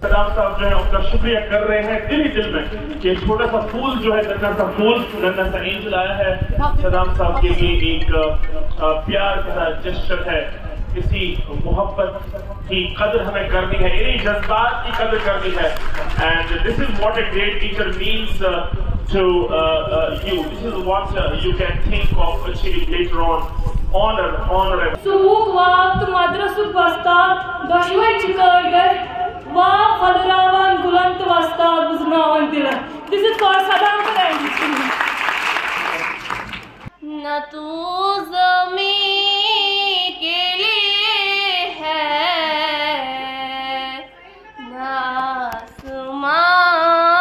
सदाम साहब जो है उनका शुक्रिया कर रहे हैं दिल ही दिल में कि छोटा सा फूल जो है नन्हा सा फूल नन्हा सा एंजल आया है सदाम साहब के लिए एक प्यार के साथ जेस्चर है। इसी मोहब्बत की कदर हमें करनी है, इन्हीं जज्बात की कदर करनी है। And this is what a great teacher means to you. This is what you can think of achieving later on. Honor. Sumuk waqt madrasuk vastat dashwai chikargar wa khadrawan gulant vastat buznawan dila. This is for Sadam Karan. Na tu zameen ke liye hai na asmaan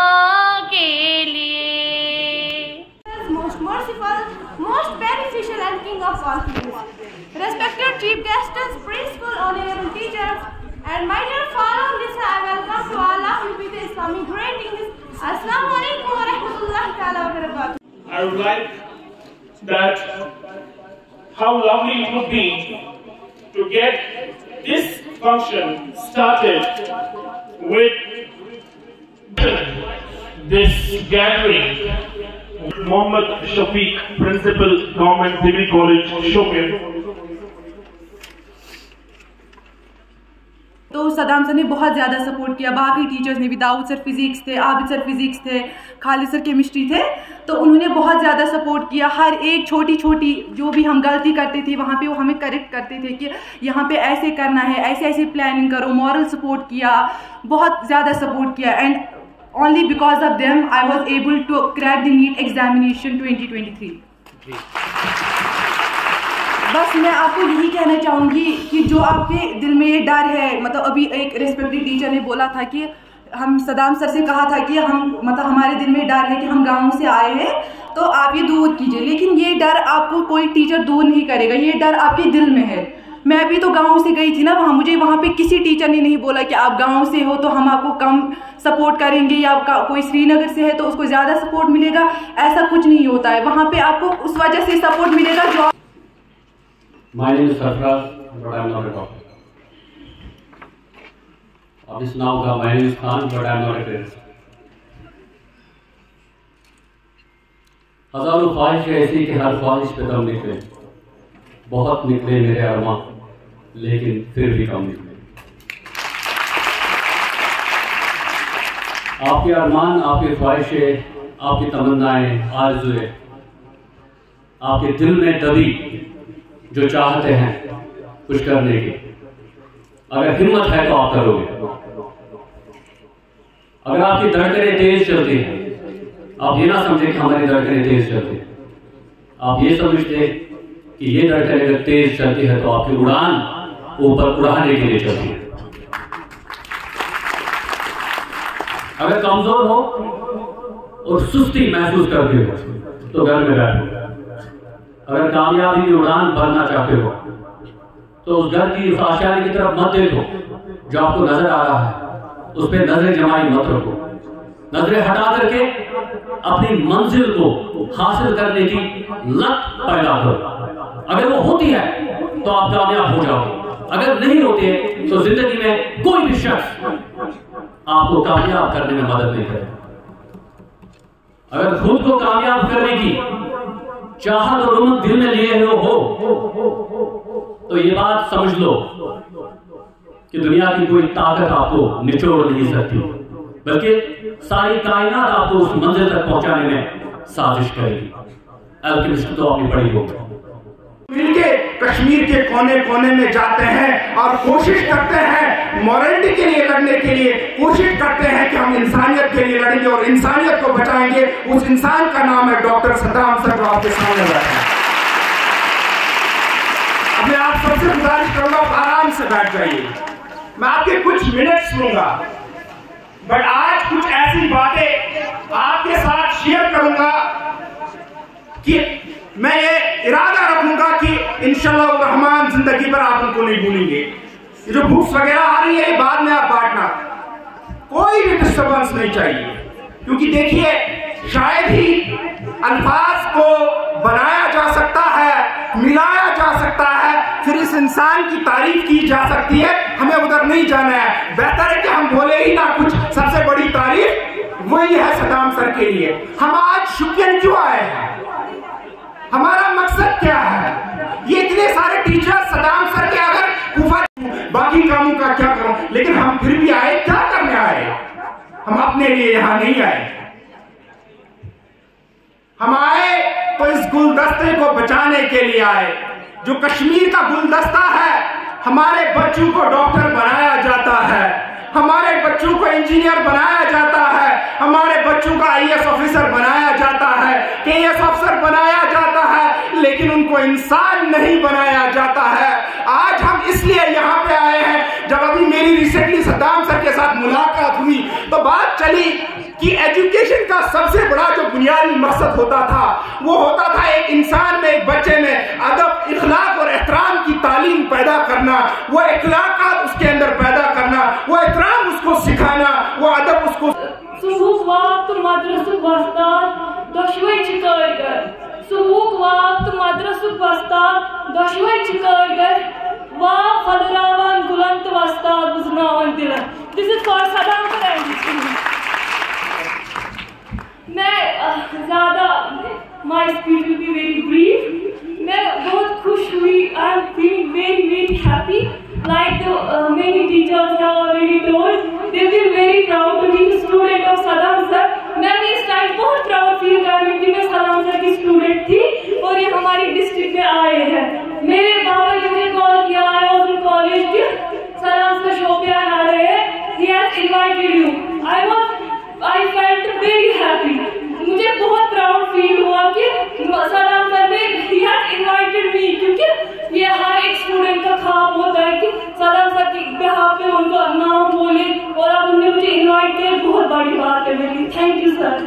most beneficial and king of all things. Respected chief guests, principal, honorable teachers, and my dear followers, listen, I welcome to all of you with the Islamic greetings. Assalamu alaikum wa rahmatullahi ta'ala wa barakatuh. I would like that how lovely it would be to get this function started with this gathering. Mohammad Shafiq, Principal, Government Degree College, Shopir. तो Saddam sir ने बहुत ज़्यादा support किया, बाकी teachers ने भी, Dawood sir physics थे, Abid sir physics थे, खालिद सर केमिस्ट्री थे, तो उन्होंने बहुत ज़्यादा सपोर्ट किया। हर एक छोटी छोटी जो भी हम गलती करते थे वहाँ पे वो हमें करेक्ट करते थे कि यहाँ पे ऐसे करना है, ऐसे ऐसे प्लानिंग करो, मॉरल सपोर्ट किया, बहुत ज़्यादा सपोर्ट किया। And only because of them I was able to crack the NEET examination 2023. बस मैं आपको यही कहना चाहूँगी कि जो आपके दिल में ये डर है, मतलब अभी एक रेस्पेक्टेड टीचर ने बोला था कि हम सदाम सर से कहा था कि हम मतलब हमारे दिल में डर है कि हम गाँव से आए हैं तो आप ये दूर कीजिए, लेकिन ये डर आपको कोई टीचर दूर नहीं करेगा, ये डर आपके दिल में है। मैं भी तो गांव से गई थी ना, मुझे वहाँ पे किसी टीचर ने नहीं बोला कि आप गांव से हो तो हम आपको कम सपोर्ट करेंगे, या कोई श्रीनगर से है तो उसको ज़्यादा सपोर्ट मिलेगा, ऐसा कुछ नहीं होता है। वहाँ पे आपको उस वजह से सपोर्ट मिलेगा जो My name is Sarfraz, but I am not a doctor. अब इस नाम का my name is Khan, but I am not a parent. हजारों ख्वाहिश ऐसी कि हर ख्वाहिश पे दम निकले, बहुत निकले मेरे अरमां लेकिन फिर भी कम निकले। आपके अरमान, आपकी ख्वाहिशें, आपकी तमन्नाएं, आरज़ुएं, आपके दिल में दबी जो चाहते हैं कुछ करने की, अगर हिम्मत है तो आप करोगे। अगर आपकी धड़कनें तेज चलती हैं, आप ये ना समझे कि हमारी धड़कनें तेज चलती हैं, आप ये समझते कि ये धड़कन अगर तेज चलती है तो आपकी उड़ान ऊपर उड़ाने के लिए चलती है। अगर कमजोर हो और सुस्ती महसूस करते हो तो घर में बैठो। अगर कामयाबी की उड़ान भरना चाहते हो तो उस घर की उस आशियाने की तरफ मत देखो जो आपको नजर आ रहा है, उस पर नजरें जमाई मत रखो। नजरें हटा करके अपनी मंजिल को हासिल करने की लत पैदा करो। अगर वो होती है तो आप कामयाब हो जाओगे, अगर नहीं होती है तो जिंदगी में कोई भी शख्स आपको कामयाब करने में मदद नहीं करेगा। अगर खुद को कामयाब करने की चाहत और उम्मीद दिल में लिए हो तो ये बात समझ लो कि दुनिया की कोई ताकत आपको निचोड़ नहीं सकती, बल्कि सारी कायनात आपको उस मंजिल तक पहुंचाने में साजिश करेगी। अल्केमिस्ट तो आपने पढ़ी होगी। मिलके कश्मीर के कोने कोने में जाते हैं और कोशिश करते हैं मॉरलिटी के लिए लड़ने के लिए, कोशिश करते हैं कि हम इंसानियत के लिए लड़ेंगे और इंसानियत को बचाएंगे। उस इंसान का नाम है डॉक्टर सदाम सर, जो आपके सामने बैठे हैं। अब मैं आप सबसे गुजारिश करूंगा आप आराम से बैठ जाइए, मैं आपके कुछ मिनट लूंगा, बट आज कुछ ऐसी बातें आपके साथ शेयर करूंगा कि मैं ये इरादा रखूंगा कि इंशाअल्लाह रहमान जिंदगी पर आप उनको नहीं भूलेंगे। ये जो बुक्स वगैरह आ रही है बाद में आप बांटना, कोई भी डिस्टर्बेंस नहीं चाहिए, क्योंकि देखिए शायद ही अल्फाज को बनाया जा सकता है, मिलाया जा सकता है, फिर इस इंसान की तारीफ की जा सकती है। हमें उधर नहीं जाना है, बेहतर है कि हम बोले ही ना कुछ। सबसे बड़ी तारीफ वही है सदाम सर के लिए। हम आज शुपियन क्यों आए हैं, हमारा मकसद क्या है? ये इतने सारे टीचर सदाम सर के अगर बाकी कामों का क्या करूं, लेकिन हम फिर भी आए, क्या करने आए? हम अपने लिए यहां नहीं आए। हम आए तो इस गुलदस्ते को बचाने के लिए आए। जो कश्मीर का गुलदस्ता है, हमारे बच्चों को डॉक्टर बनाया जाता है, हमारे बच्चों को इंजीनियर बनाया जाता है, हमारे बच्चों का आईएएस ऑफिसर बनाया जाता है, केएएस ऑफिसर बनाया जाता है, लेकिन उनको इंसान नहीं बनाया जाता है। आज हम इसलिए यहाँ पे आए हैं, जब अभी मेरी रिसेंटली सदाम सर के साथ मुलाकात हुई तो बात चली कि एजुकेशन का सबसे बड़ा जो बुनियादी मकसद होता था, वो होता था एक इंसान में, एक बच्चे में अदब, इखलाक और एहतराम की तालीम पैदा करना, वो इखलाकात उसके अंदर पैदा करना, वो एहतराम उसको सिखाना, वो अदब उसको। सुबह वक्त मदरसुक वस्ताद दशवे चिकरगर, सुबह वक्त मदरसुक वस्ताद दशवे चिकरगर वा फलरावान गुलंत वस्ताद बुजनावन दिल। This is for Saddam sir. मैं ज़्यादा my speech will be very brief. मैं बहुत खुश हुई, I am feeling very very happy, like many teachers have already told, they feel very proud to be the student of Saddam sir. मैं भी इस time बहुत प्राउड फील कर रही हूँ कि मैं सदाम सर की स्टूडेंट थी और ये हमारी डिस्ट्रिक्ट में आए हैं। मेरे पापा ने मुझे कॉल किया, आई वाज इन कॉलेज के, सदाम सर शोपियान आ रहे हैं, he has invited you. I felt very happy. मुझे बहुत प्राउड फील हुआ कि सदाम सर ने he has invited me, क्योंकि ये हर एक स्टूडेंट का ख्वाब होता है कि सदाम सर के बिहाफ पे उनका नाम बोले, और अब उन्होंने मुझे इनवाइट किया, बहुत बड़ी बात है मेरी। Thank you sir.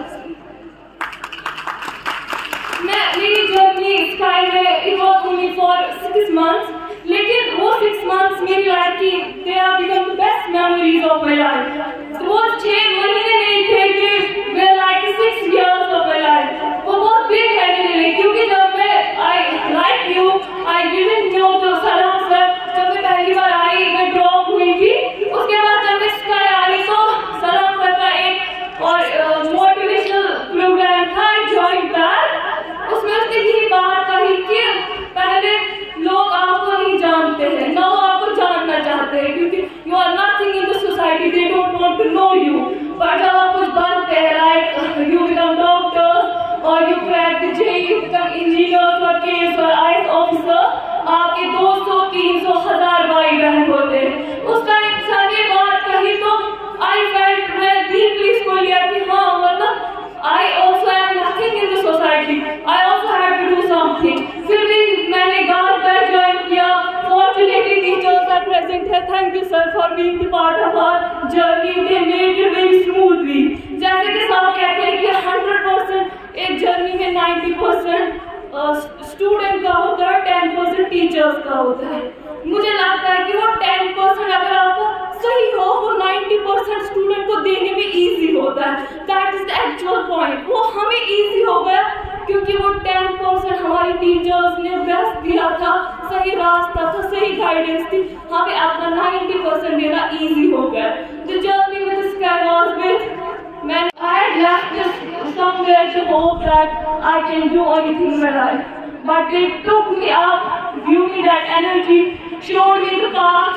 मेरी जर्नी स्काई में it was only for 6 months, लेकिन वो 6 months मेरी लाइफ की they have become the best memories of my life. वो 6 महीने नहीं थे कि वे like 6 years of my life. वो बहुत big है मेरे लिए, क्योंकि जब मैं like you, I didn't know तो सदाम सर, जब मैं पहली बार आई, मैं ड्रॉप हुई थी, उसके बाद जब मैं स्काई आई तो सदाम सर का एक और मोटिवेशनल प्रोग्राम था, जॉइन दैट। उसमें उसने यही बात कही कि पहले लोग आपको नहीं जानते हैं, ना वो आपको जानना चाहते हैं, क्योंकि you are nothing in the society, they don't want to know you. पर जब आप कुछ बनते हैं, लाइक यू बिकम डॉक्टर्स और you crack the JEE, you become engineers और केएस और आईएएस ऑफिसर, आपके 200, 300, 1000 भाई बहन होते हैं। उस टाइम सर ने बात कही तो आई फेल्ट, मैं डीपली इसको लिया कि हाँ, मतलब I also am nothing in the society. I also have to do something. फिर भी मैंने गाँव का ज्वाइन किया। Fortunately teachers are present here. Thank you sir for being the part of our journey. They made it very smoothly. जैसे कि सब कहते हैं कि 100% एक जर्नी में 90% स्टूडेंट का होता है, 10% टीचर्स का होता है। मुझे लगता है कि वो 10% अगर आपको सही हो, वो 90% स्टूडेंट को देने में इजी होता है। That is the actual point. वो हमें इजी हो गया क्योंकि वो 10% हमारी टीचर्स ने बेस्ट दिया था, सही रास्ता था, सही गाइडेंस थी, हमें अपना 90% देना इजी हो गया। The journey with Sky was with man, I had left somewhere to hope that I can do anything in my life, but they took me up, give me that energy, showed me the path.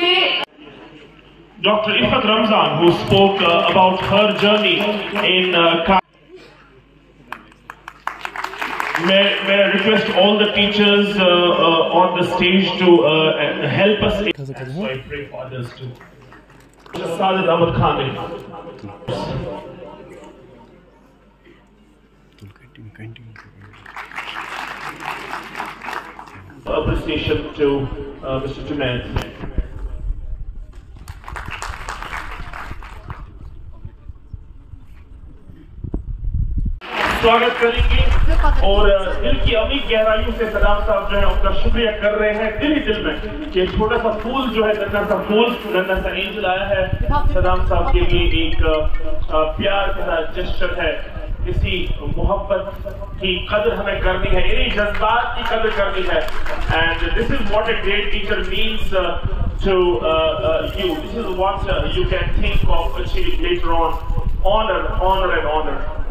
Dr. Ifat Ramzan, who spoke about her journey in may I request all the teachers on the stage to help us. So I pray for others too. Sajid Ahmed Khan. Appreciation to Mr. Junaid. स्वागत करेंगे और दिल की अमीर गहराइयों से सदाम साहब जो है उनका शुक्रिया कर रहे हैं दिल ही दिल में कि छोटा सा फूल जो है, नन्हा सा फूल, नन्हा सा एंजल आया है सदाम साहब के लिए, एक प्यार के साथ जेस्चर है इसी मोहब्बत की कदर हमें करनी है, इन्हीं जज्बात की कदर करनी है। And this is what a great teacher means to you. This is what you can think of achieving later on. Honor and honor.